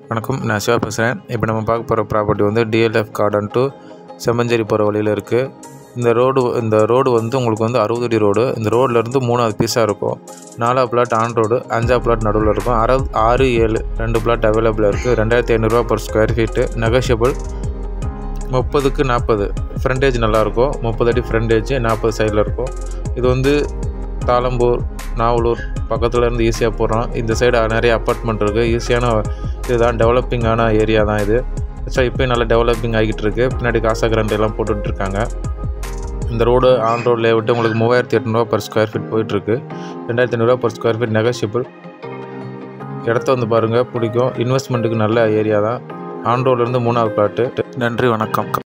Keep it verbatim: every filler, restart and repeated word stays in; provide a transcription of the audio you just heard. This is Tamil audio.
வணக்கம், நான் சிவா பேசுகிறேன். இப்போ நம்ம பார்க்க போகிற ப்ராப்பர்ட்டி வந்து டிஎல்எஃப் கார்டன் டு செம்மஞ்சேரி போகிற வழியில் இருக்குது. இந்த ரோடு இந்த ரோடு வந்து உங்களுக்கு வந்து அறுபது அடி ரோடு. இந்த ரோட்லேருந்து மூணாவது பீஸாக இருக்கும். நாலாவது பிளாட் ஆன் ரோடு, அஞ்சாவது பிளாட் நடுவில் இருக்கும். அறுபது ஆறு ஏழு ரெண்டு பிளாட் அவைலபிளாக இருக்குது. ரெண்டாயிரத்தி ஐநூறுரூவா பர் ஸ்கொயர் ஃபீட்டு, நெகோஷியபிள். முப்பதுக்கு நாற்பது ஃப்ரண்டேஜ் நல்லாயிருக்கும். முப்பது அடி ஃப்ரண்டேஜ், நாற்பது சைடில் இருக்கும். இது வந்து தாளம்பூர், நாவலூர் பக்கத்தில் இருந்து ஈஸியாக போகிறோம். இந்த சைடு நிறைய அப்பார்ட்மெண்ட் இருக்குது. ஈஸியான இதுதான், டெவலப்பிங்கான ஏரியா தான் இது. ஸோ இப்போயும் நல்லா டெவலப்பிங் ஆகிட்டு இருக்குது. பின்னாடி காசா கிராண்ட் எல்லாம் போட்டுட்ருக்காங்க. இந்த ரோடு ஆன் ரோட்லேயே விட்டு உங்களுக்கு மூவாயிரத்தி எட்நூறுவா பர் ஸ்கொயர் ஃபீட் போயிட்டுருக்கு. ரெண்டாயிரத்தி ஐநூறுரூவா பர் ஸ்கொயர் ஃபீட் நெகோஷியபிள். இடத்த வந்து பாருங்கள், பிடிக்கும். இன்வெஸ்ட்மெண்ட்டுக்கு நல்ல ஏரியா தான். ஆன் ரோட்லேருந்து மூணாவது பிளாட்டு. நன்றி, வணக்கம்.